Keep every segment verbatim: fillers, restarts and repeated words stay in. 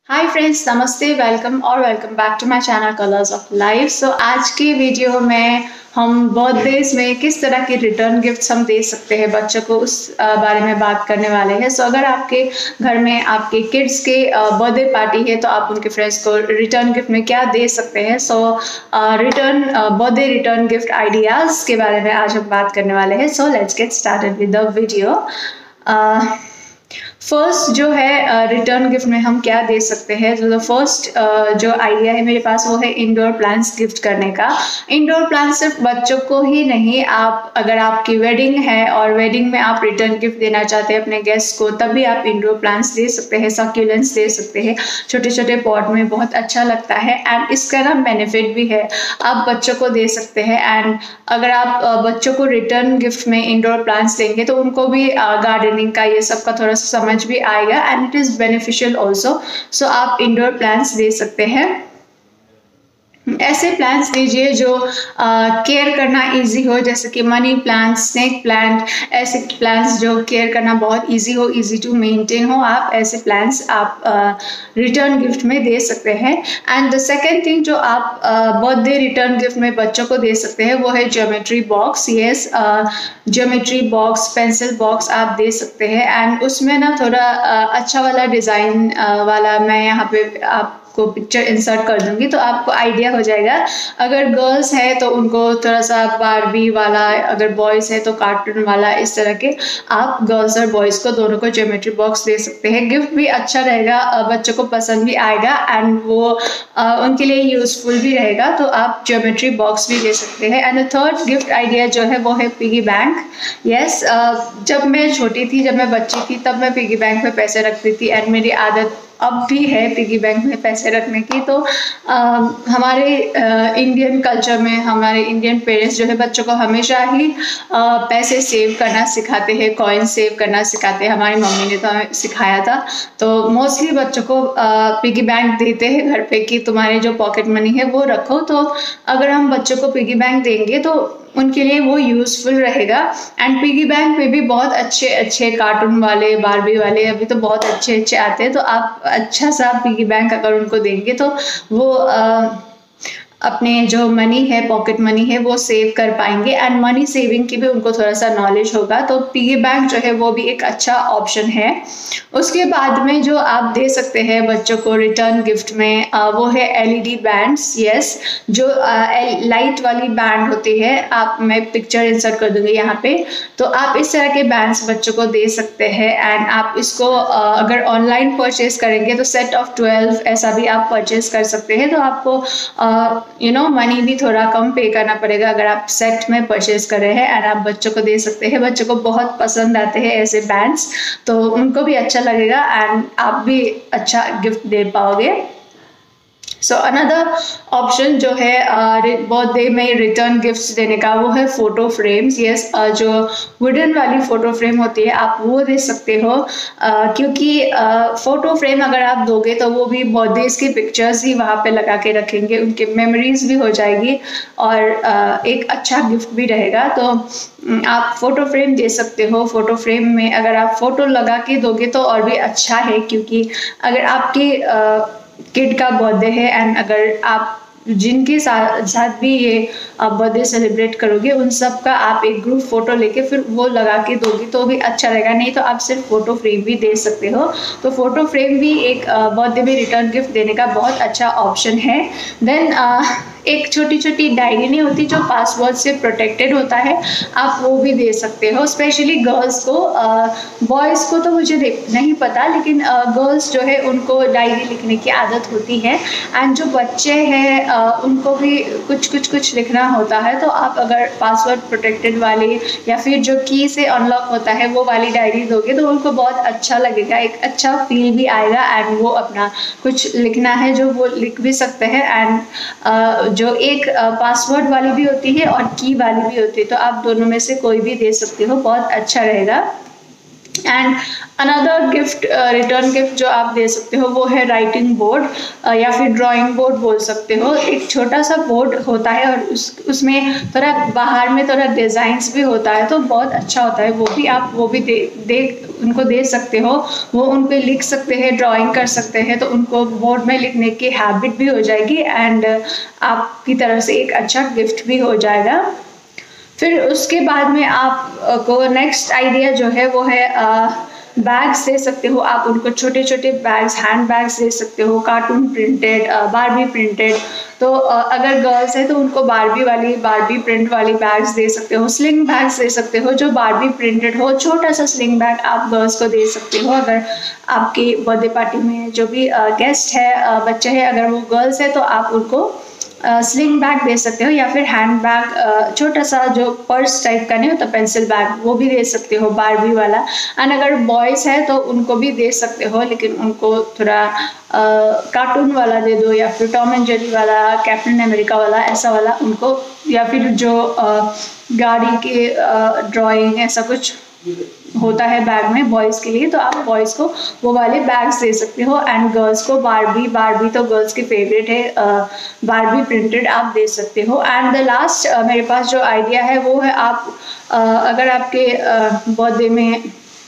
हाय friends, नमस्ते, welcome और welcome back to my channel colours of life. So आज के वीडियो में हम बर्थडेज में किस तरह के रिटर्न गिफ्ट्स हम दे सकते हैं बच्चों को, उस uh, बारे में बात करने वाले हैं। सो so, अगर आपके घर में आपके किड्स के बर्थडे uh, पार्टी है तो आप उनके फ्रेंड्स को रिटर्न गिफ्ट में क्या दे सकते हैं। So return birthday return gift ideas के बारे में आज हम बात करने वाले हैं। So let's get started with the video. First जो है रिटर्न uh, गिफ्ट में हम क्या दे सकते हैं, तो द फर्स्ट uh, जो आइडिया है मेरे पास वो है इंडोर प्लांट्स गिफ्ट करने का। इंडोर प्लांट्स सिर्फ बच्चों को ही नहीं, आप अगर आपकी वेडिंग है और वेडिंग में आप रिटर्न गिफ्ट देना चाहते हैं अपने गेस्ट को, तब भी आप इंडोर प्लांट्स दे सकते हैं, सक्यूलेंट्स दे सकते हैं छोटे छोटे पॉट में, बहुत अच्छा लगता है। एंड इसका ना बेनिफिट भी है, आप बच्चों को दे सकते हैं। एंड अगर आप uh, बच्चों को रिटर्न गिफ्ट में इंडोर प्लांट्स देंगे तो उनको भी गार्डनिंग uh, का ये सब का थोड़ा सा समझ भी आएगा and it is beneficial also. So आप इंडोर प्लांट्स दे सकते हैं। ऐसे प्लांट्स दीजिए जो केयर uh, करना इजी हो, जैसे कि मनी प्लांट, स्नेक प्लांट, ऐसे प्लांट्स जो केयर करना बहुत इजी हो, इजी टू मेंटेन हो, आप ऐसे प्लांट्स आप रिटर्न uh, गिफ्ट में दे सकते हैं। एंड द सेकेंड थिंग जो आप बर्थडे रिटर्न गिफ्ट में बच्चों को दे सकते हैं वो है geometry box. Yes, geometry box, pencil box आप दे सकते हैं। एंड उसमें ना थोड़ा uh, अच्छा वाला डिज़ाइन uh, वाला मैं यहाँ पे आप को पिक्चर इंसर्ट कर दूंगी तो आपको आइडिया हो जाएगा। अगर गर्ल्स है तो उनको थोड़ा सा बारबी वाला, अगर बॉयज़ है तो कार्टून वाला, इस तरह के आप गर्ल्स और बॉयज़ को दोनों को ज्योमेट्री बॉक्स दे सकते हैं। गिफ्ट भी अच्छा रहेगा, बच्चों को पसंद भी आएगा एंड वो उनके लिए यूजफुल भी रहेगा, तो आप ज्योमेट्री बॉक्स भी दे सकते हैं। एंड थर्ड गिफ्ट आइडिया जो है वो है पिगी बैंक। यस, जब मैं छोटी थी, जब मैं बच्ची थी, तब मैं पिगी बैंक में पैसे रखती थी एंड मेरी आदत अब भी है पिगी बैंक में पैसे रखने की। तो आ, हमारे आ, इंडियन कल्चर में हमारे इंडियन पेरेंट्स जो है बच्चों को हमेशा ही आ, पैसे सेव करना सिखाते हैं, कॉइन सेव करना सिखाते हैं। हमारी मम्मी ने तो हमें सिखाया था। तो मोस्टली बच्चों को पिगी बैंक देते हैं घर पे कि तुम्हारे जो पॉकेट मनी है वो रखो। तो अगर हम बच्चों को पिगी बैंक देंगे तो उनके लिए वो यूज़फुल रहेगा। एंड पिगी बैंक में भी बहुत अच्छे अच्छे कार्टून वाले, बारबी वाले अभी तो बहुत अच्छे अच्छे आते हैं। तो आप अच्छा सा पिगी बैंक अगर उनको देंगे तो वो आ, अपने जो मनी है, पॉकेट मनी है, वो सेव कर पाएंगे एंड मनी सेविंग की भी उनको थोड़ा सा नॉलेज होगा। तो पिगी बैंक जो है वो भी एक अच्छा ऑप्शन है। उसके बाद में जो आप दे सकते हैं बच्चों को रिटर्न गिफ्ट में आ, वो है एलईडी बैंड्स। यस, जो लाइट वाली बैंड होती है, आप मैं पिक्चर इंसर्ट कर दूंगी यहाँ पे, तो आप इस तरह के बैंड्स बच्चों को दे सकते हैं। एंड आप इसको आ, अगर ऑनलाइन परचेज करेंगे तो सेट ऑफ ट्वेल्व ऐसा भी आप परचेज कर सकते हैं। तो आपको आ, यू नो मनी भी थोड़ा कम पे करना पड़ेगा अगर आप सेट में परचेज कर रहे हैं। एंड आप बच्चों को दे सकते हैं, बच्चों को बहुत पसंद आते हैं ऐसे बैंड्स, तो उनको भी अच्छा लगेगा एंड आप भी अच्छा गिफ्ट दे पाओगे। सो अनदर ऑप्शन जो है बर्थडे में रिटर्न गिफ्ट्स देने का वो है फ़ोटो फ्रेम्स। यस, जो वुडन वाली फ़ोटो फ्रेम होती है आप वो दे सकते हो, uh, क्योंकि फ़ोटो uh, फ्रेम अगर आप दोगे तो वो भी बर्थडेज की पिक्चर्स ही वहाँ पे लगा के रखेंगे, उनके मेमोरीज भी हो जाएगी और uh, एक अच्छा गिफ्ट भी रहेगा। तो आप फ़ोटो फ्रेम दे सकते हो। फ़ोटो फ्रेम में अगर आप फ़ोटो लगा के दोगे तो और भी अच्छा है, क्योंकि अगर आपके uh, किड का बर्थडे है एंड अगर आप जिनके साथ साथ भी ये बर्थडे सेलिब्रेट करोगे उन सब का आप एक ग्रुप फोटो लेके फिर वो लगा के दोगे तो भी अच्छा रहेगा। नहीं तो आप सिर्फ फोटो फ्रेम भी दे सकते हो। तो फोटो फ्रेम भी एक बर्थडे में रिटर्न गिफ्ट देने का बहुत अच्छा ऑप्शन है। देन एक छोटी छोटी डायरी नहीं होती जो पासवर्ड से प्रोटेक्टेड होता है, आप वो भी दे सकते हो, स्पेशली गर्ल्स को। बॉयज़ को तो मुझे नहीं पता, लेकिन गर्ल्स जो है उनको डायरी लिखने की आदत होती है एंड जो बच्चे हैं उनको भी कुछ कुछ कुछ लिखना होता है। तो आप अगर पासवर्ड प्रोटेक्टेड वाली या फिर जो की से अनलॉक होता है वो वाली डायरी दोगे तो उनको बहुत अच्छा लगेगा, एक अच्छा फील भी आएगा एंड वो अपना कुछ लिखना है जो वो लिख भी सकते हैं। एंड जो एक पासवर्ड वाली भी होती है और की वाली भी होती है, तो आप दोनों में से कोई भी दे सकते हो, बहुत अच्छा रहेगा। And another gift, return gift जो आप दे सकते हो वो है राइटिंग बोर्ड या फिर ड्राइंग बोर्ड बोल सकते हो। एक छोटा सा बोर्ड होता है और उस उसमें थोड़ा बाहर में थोड़ा डिज़ाइंस भी होता है, तो बहुत अच्छा होता है। वो भी आप वो भी दे दे उनको दे सकते हो। वो उन पे लिख सकते हैं, ड्राइंग कर सकते हैं, तो उनको बोर्ड में लिखने की हैबिट भी हो जाएगी एंड आपकी तरफ से एक अच्छा गिफ्ट भी हो जाएगा। फिर उसके बाद में आप को नेक्स्ट आइडिया जो है वो है बैग्स दे सकते हो आप उनको, छोटे छोटे बैग्स, हैंड बैग्स दे सकते हो, कार्टून प्रिंटेड, बारबी प्रिंटेड। तो अगर गर्ल्स है तो उनको बारबी वाली बारबी प्रिंट वाली बैग्स दे सकते हो। स्लिंग बैग्स दे सकते हो जो बारबी प्रिंटेड हो, छोटा सा स्लिंग बैग आप गर्ल्स को दे सकते हो। अगर आपकी बर्थडे पार्टी में जो भी गेस्ट है, बच्चे हैं, अगर वो गर्ल्स है तो आप उनको स्लिंग बैग दे सकते हो, या फिर हैंड बैग, छोटा सा जो पर्स टाइप का नहीं होता, पेंसिल बैग, वो भी दे सकते हो बारबी वाला। एंड अगर बॉयज है तो उनको भी दे सकते हो, लेकिन उनको थोड़ा कार्टून वाला दे दो, या फिर टॉम एंड जेरी वाला, कैप्टन अमेरिका वाला, ऐसा वाला उनको, या फिर जो आ, गाड़ी के ड्राइंग ऐसा कुछ होता है बैग में बॉयज़ के लिए, तो आप बॉयज़ को वो वाले बैग्स दे सकते हो। एंड गर्ल्स को बारबी बारबी तो गर्ल्स की फेवरेट है, बारबी प्रिंटेड आप दे सकते हो। एंड द लास्ट मेरे पास जो आइडिया है वो है, आप आ, अगर आपके बर्थडे में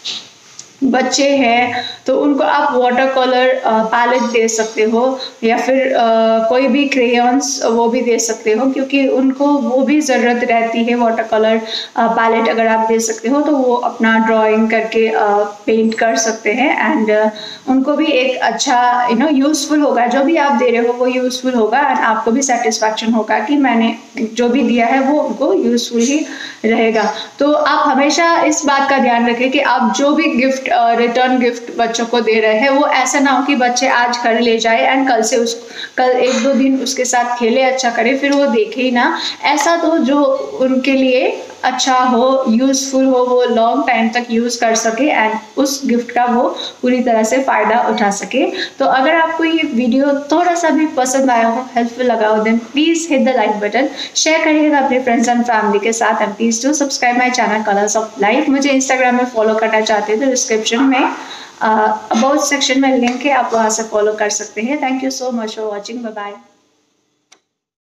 बच्चे हैं तो उनको आप वाटर कलर पैलेट दे सकते हो, या फिर आ, कोई भी क्रेयॉन्स वो भी दे सकते हो, क्योंकि उनको वो भी ज़रूरत रहती है वाटर कलर पैलेट अगर आप दे सकते हो तो वो अपना ड्राइंग करके पेंट कर सकते हैं। एंड उनको भी एक अच्छा यू नो यूज़फुल होगा, जो भी आप दे रहे हो वो यूज़फुल होगा, एंड आपको भी सेटिस्फैक्शन होगा कि मैंने जो भी दिया है वो उनको यूज़फुल ही रहेगा। तो आप हमेशा इस बात का ध्यान रखें कि आप जो भी गिफ्ट रिटर्न uh, गिफ्ट बच्चों को दे रहे हैं वो ऐसा ना हो कि बच्चे आज घर ले जाए एंड कल से उस कल एक दो दिन उसके साथ खेले, अच्छा करे, फिर वो देखे ही ना। ऐसा तो जो उनके लिए अच्छा हो, यूज़फुल हो, वो लॉन्ग टाइम तक यूज़ कर सके एंड उस गिफ्ट का वो पूरी तरह से फ़ायदा उठा सके। तो अगर आपको ये वीडियो थोड़ा सा भी पसंद आया हो, हेल्पफुल लगा हो, then please hit the like button, share करिएगा अपने फ्रेंड्स एंड फैमिली के साथ, and please do subscribe my channel colours of life. मुझे इंस्टाग्राम में फॉलो करना चाहते हैं तो डिस्क्रिप्शन में अबाउट सेक्शन में लिंक है, आप वहाँ से फॉलो कर सकते हैं। Thank you so much for watching, bye bye.